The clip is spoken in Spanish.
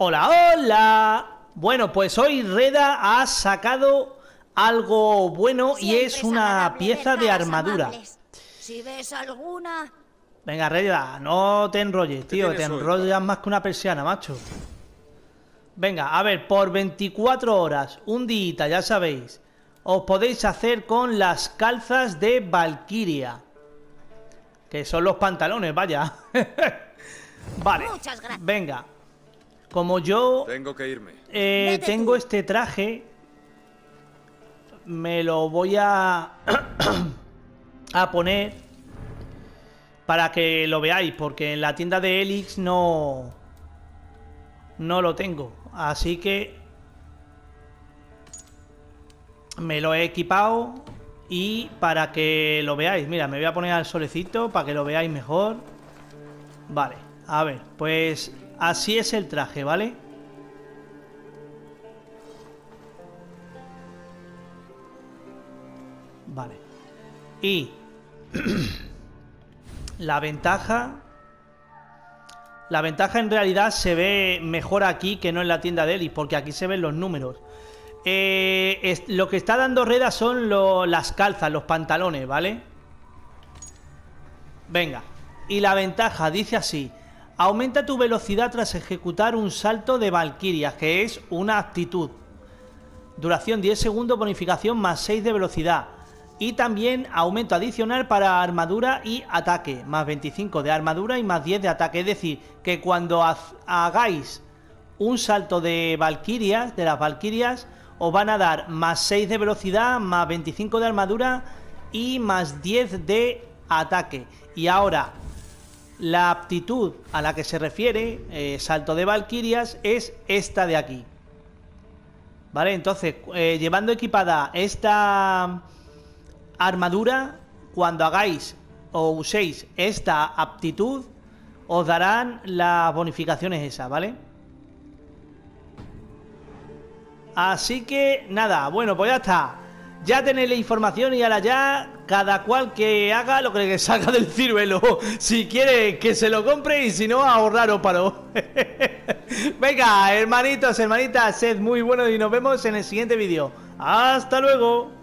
Hola, hola. Bueno, pues hoy Reda ha sacado algo bueno y es una pieza de armadura. Si ves alguna... Venga, Reda, no te enrolles, tío. Te enrollas más que una persiana, macho. Venga, a ver, por 24 horas, un día, ya sabéis, os podéis hacer con las calzas de Valkyria. Que son los pantalones, vaya. Vale, venga. Como yo tengo que irme. Tengo este traje, me lo voy a poner para que lo veáis, porque en la tienda de Elix no lo tengo. Así que me lo he equipado y para que lo veáis. Mira, me voy a poner al solecito para que lo veáis mejor. Vale, a ver, pues así es el traje, ¿vale? Vale. Y la ventaja en realidad se ve mejor aquí que no en la tienda de Elix, porque aquí se ven los números. Lo que está dando Reda son las calzas, los pantalones, ¿vale? Venga. Y la ventaja dice así: aumenta tu velocidad tras ejecutar un salto de Valkyria, que es una aptitud. Duración 10 segundos, bonificación más 6 de velocidad. Y también aumento adicional para armadura y ataque, más 25 de armadura y más 10 de ataque. Es decir, que cuando hagáis un salto de Valkyrias, de las Valkyrias, os van a dar más 6 de velocidad, más 25 de armadura y más 10 de ataque. Y ahora, la aptitud a la que se refiere, salto de Valkyrias, es esta de aquí. Vale, entonces, llevando equipada esta armadura, cuando hagáis o uséis esta aptitud, os darán las bonificaciones esas, ¿vale? Así que nada, bueno, pues ya está. Ya tenéis la información y ahora ya cada cual que haga lo que salga del ciruelo. Si quiere que se lo compre y si no, ahorraros paro. Venga, hermanitos, hermanitas, sed muy buenos y nos vemos en el siguiente vídeo. ¡Hasta luego!